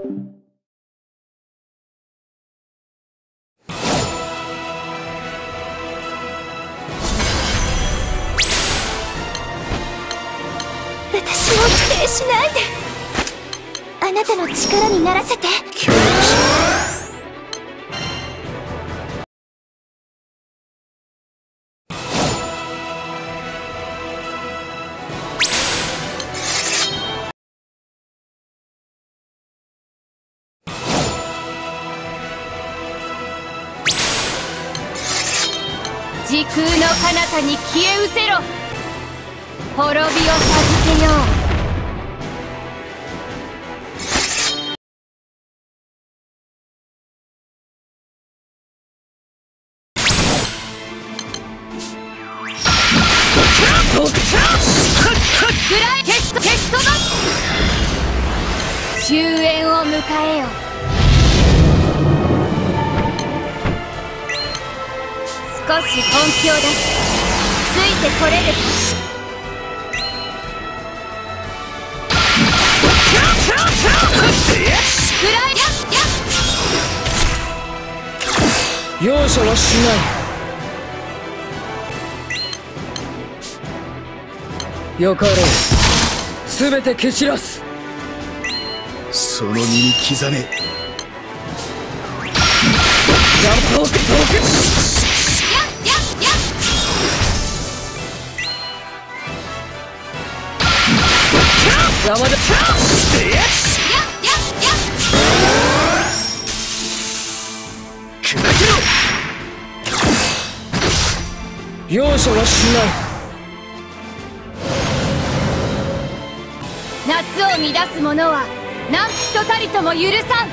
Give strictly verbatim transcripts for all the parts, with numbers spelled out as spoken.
私を否定しないで。あなたの力にならせて。協力しろ。 時空の彼方に消え失せろ。滅びを授けよう。くらえテストテストだ。終焉を迎えよ。少し本気を出す。ついてこれるか。くらえやっやっ容赦はしない。よかろう。すべて蹴散らす。 その身に刻め。 ジャンプを届け。邪魔だ。容赦はしない。 夏を乱す者は何人たりとも許さん。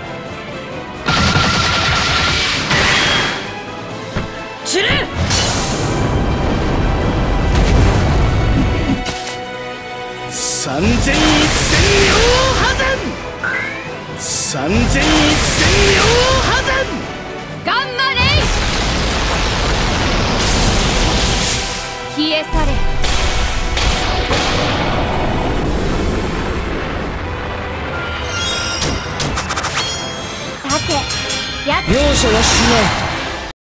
散れ。 三千一千両破山。三千一千両破山。 頑張れ。消え去れ。さてやっ容赦はしない。